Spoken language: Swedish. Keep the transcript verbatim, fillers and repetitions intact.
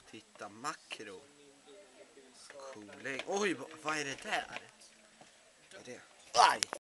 Titta, makro. Cooling. Oj, vad är det där? Vad är det? Aj!